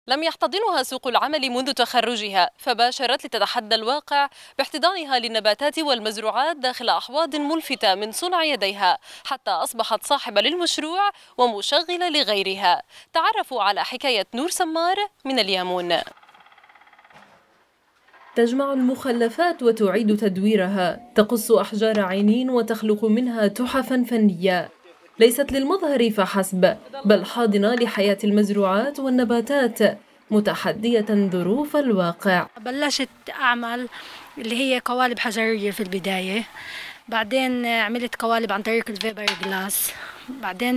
لم يحتضنها سوق العمل منذ تخرجها، فباشرت لتتحدى الواقع باحتضانها للنباتات والمزروعات داخل أحواض ملفتة من صنع يديها، حتى أصبحت صاحبة للمشروع ومشغلة لغيرها. تعرفوا على حكاية نور سمار من اليامون. تجمع المخلفات وتعيد تدويرها، تقص أحجار عينين وتخلق منها تحفا فنية ليست للمظهر فحسب، بل حاضنة لحياة المزروعات والنباتات، متحدية ظروف الواقع. بلشت أعمل اللي هي قوالب حجرية في البداية، بعدين عملت قوالب عن طريق الفيبر جلاس. بعدين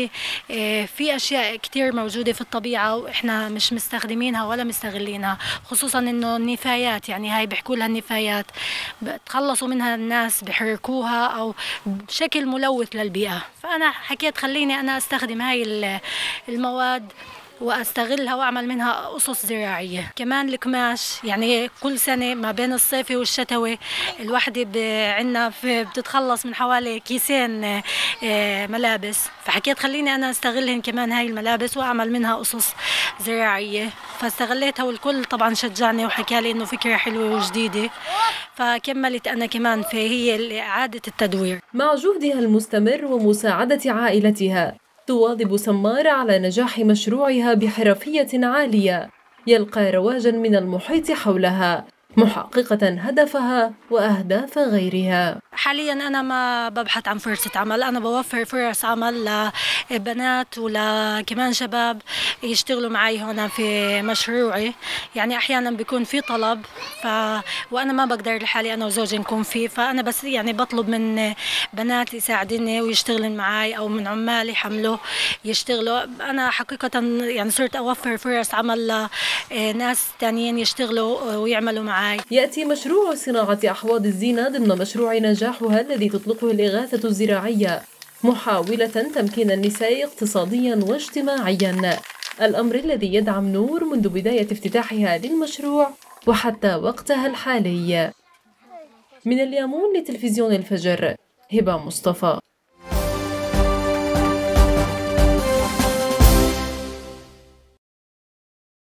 في اشياء كتير موجوده في الطبيعه واحنا مش مستخدمينها ولا مستغلينها، خصوصا انه النفايات، يعني هاي بيحكوا لها النفايات، بتخلصوا منها الناس بحركوها او بشكل ملوث للبيئه. فانا حكيت خليني انا استخدم هاي المواد واستغلها واعمل منها قصص زراعيه. كمان القماش، يعني كل سنه ما بين الصيفي والشتوي الوحده عندنا بتتخلص من حوالي كيسين ملابس، فحكيت خليني انا استغلهن كمان هاي الملابس واعمل منها قصص زراعيه، فاستغليتها والكل طبعا شجعني وحكى لي انه فكره حلوه وجديده، فكملت انا كمان في هي اعاده التدوير. مع جهدها المستمر ومساعده عائلتها، تواظب سمار على نجاح مشروعها بحرفية عالية يلقى رواجا من المحيط حولها، محققة هدفها وأهداف غيرها. حاليا أنا ما ببحث عن فرصة عمل، أنا بوفر فرص عمل لبنات وكمان شباب يشتغلوا معي هنا في مشروعي. يعني أحيانا بيكون في طلب وأنا ما بقدر لحالي أنا وزوجي نكون فيه، فأنا بس يعني بطلب من بنات يساعدني ويشتغلن معي أو من عمال يحملوا يشتغلوا. أنا حقيقة يعني صرت أوفر فرص عمل لناس تانيين يشتغلوا ويعملوا معي. يأتي مشروع صناعة أحواض الزينة ضمن مشروع نجاحها الذي تطلقه الإغاثة الزراعية، محاولة تمكين النساء اقتصاديا واجتماعيا، الأمر الذي يدعم نور منذ بداية افتتاحها للمشروع وحتى وقتها الحالي. من اليامون لتلفزيون الفجر، هبة مصطفى.